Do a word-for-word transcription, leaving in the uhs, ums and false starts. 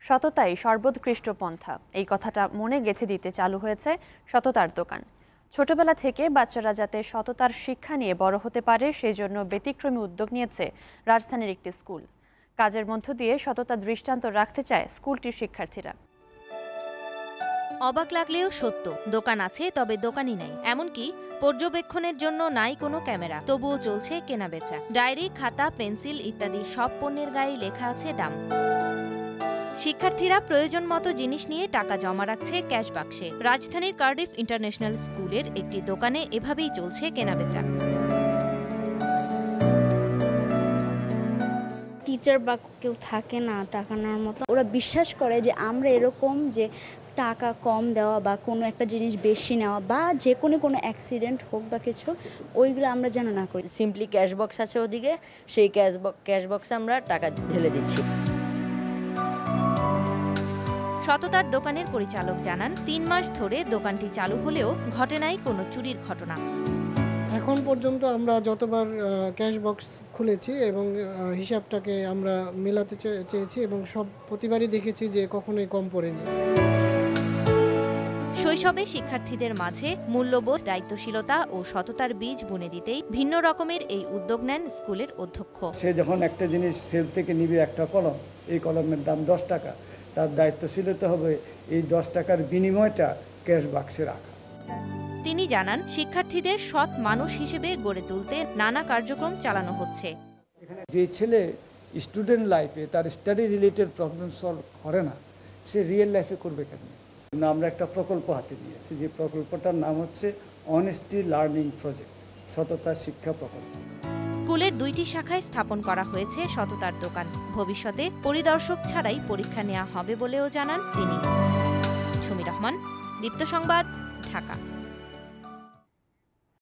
সততাই সর্বোৎকৃষ্ট পন্থা, এই কথাটা মনে গেঁথে দিতে চালু হয়েছে সততার দোকান। ছোটবেলা থেকে বাচ্চারা যাতে সততার শিক্ষা নিয়ে বড় হতে পারে সেই জন্য ব্যতিক্রমী উদ্যোগ নিয়েছে রাজধানীর একটি স্কুল। কাজের মধ্য দিয়ে সততার দৃষ্টান্ত রাখতে চায় স্কুলটির শিক্ষার্থীরা। অবাক লাগলেও সত্য, দোকান আছে তবে দোকানই নাই, এমনকি পর্যবেক্ষণের জন্য নাই কোনো ক্যামেরা, তবুও চলছে কেনাবেচা। ডায়েরি, খাতা, পেন্সিল ইত্যাদি সব পণ্যের গায়ে লেখা আছে দাম। শিক্ষার্থীরা প্রয়োজন মতো জিনিস নিয়ে টাকা জমা রাখছে ক্যাশ বাক্সে। রাজধানীর কার্ডিফ ইন্টারন্যাশনাল স্কুলের একটি দোকানে এভাবেই চলছে কেনাবেচা। টিচার বা কেউ থাকে না টাকা নেওয়ার মতো, ওরা বিশ্বাস করে যে আমরা এরকম যে টাকা কম দেওয়া বা কোনো একটা জিনিস বেশি নেওয়া বা যে কোনো কোনো অ্যাক্সিডেন্ট হোক বা কিছু, ওইগুলো আমরা যেন না করি। সিম্পলি ক্যাশ বক্স আছে ওদিকে, সেই ক্যাশ বক্স ক্যাশ বক্সে আমরা টাকা ঢেলে দিচ্ছি। সততার দোকানের পরিচালক জানান, তিন মাস ধরে দোকানটি চালু হলেও ঘটে নাই কোনো চুরির ঘটনা। এখন পর্যন্ত আমরা যতবার ক্যাশ বক্স খুলেছি এবং হিসাবটাকে আমরা মেলাতে চেয়েছি এবং সব প্রতিবারই দেখেছি যে কখনোই কম পড়েনি। শৈশবে শিক্ষার্থীদের মাঝে মূল্যবোধ, দায়িত্বশীলতা ও সততার বীজ বুনে দিতেই ভিন্ন রকমের এই উদ্যোগ নেন স্কুলের অধ্যক্ষ। সে যখন একটা জিনিস সেলফ থেকে নিবে, একটা কলম, এই কলমের দাম দশ টাকা, তার দায়িত্বশীলতা হবে এই দশ টাকার বিনিময়টা ক্যাশ বাক্সে রাখা। তিনি জানান, শিক্ষার্থীদের সৎ মানুষ হিসেবে গড়ে তুলতে নানা কার্যক্রম চালানো হচ্ছে। যে ছেলে স্টুডেন্ট লাইফে তার স্টাডি রিলেটেড প্রবলেম সলভ করে না, সে রিয়েল লাইফে করবে কেন? আমরা একটা প্রকল্প হাতে নিয়েছি, যে প্রকল্পটার নাম হচ্ছে অনেস্টি লার্নিং প্রজেক্ট, সততা শিক্ষা প্রকল্প। স্কুলের দুইটি শাখায় স্থাপন করা হয়েছে সততার দোকান। ভবিষ্যতে পরিদর্শক ছাড়াই পরীক্ষা নেওয়া হবে বলেও জানান তিনি। সুমি রহমান, দীপ্ত সংবাদ, ঢাকা।